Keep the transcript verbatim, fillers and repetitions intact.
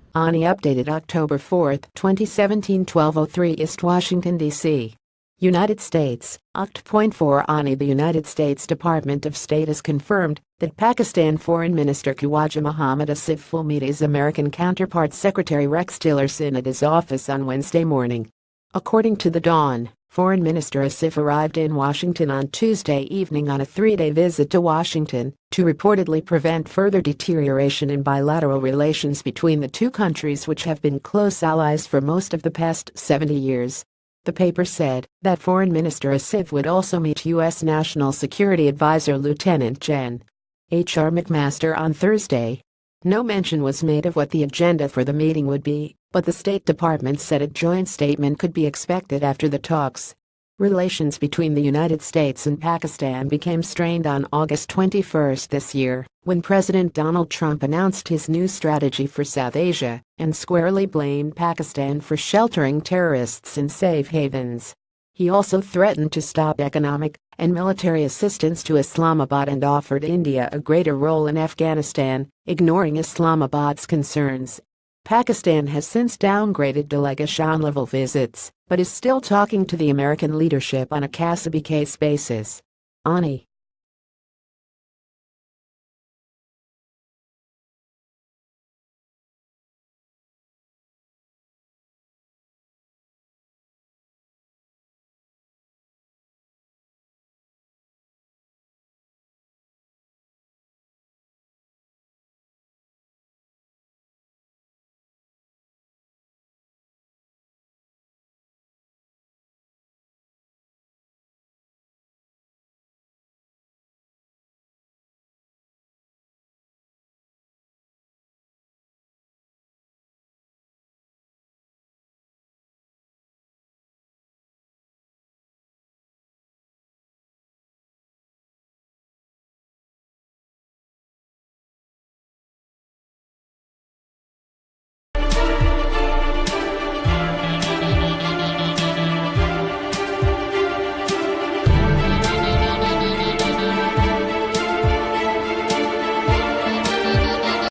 ANI updated October fourth, twenty seventeen, twelve oh three East Washington, D C United States, Oct. four ANI The United States Department of State has confirmed that Pakistan Foreign Minister Khawaja Mohammad Asif will meet his American counterpart Secretary Rex Tillerson at his office on Wednesday morning. According to The Dawn, Foreign Minister Asif arrived in Washington on Tuesday evening on a three-day visit to Washington to reportedly prevent further deterioration in bilateral relations between the two countries, which have been close allies for most of the past seventy years. The paper said that Foreign Minister Asif would also meet U S National Security Advisor Lieutenant Gen. H R McMaster on Thursday. No mention was made of what the agenda for the meeting would be, but the State Department said a joint statement could be expected after the talks. Relations between the United States and Pakistan became strained on August twenty-first this year, when President Donald Trump announced his new strategy for South Asia and squarely blamed Pakistan for sheltering terrorists in safe havens. He also threatened to stop economic and military assistance to Islamabad and offered India a greater role in Afghanistan, ignoring Islamabad's concerns. Pakistan has since downgraded delegation-level visits, but is still talking to the American leadership on a case-by-case basis. ANI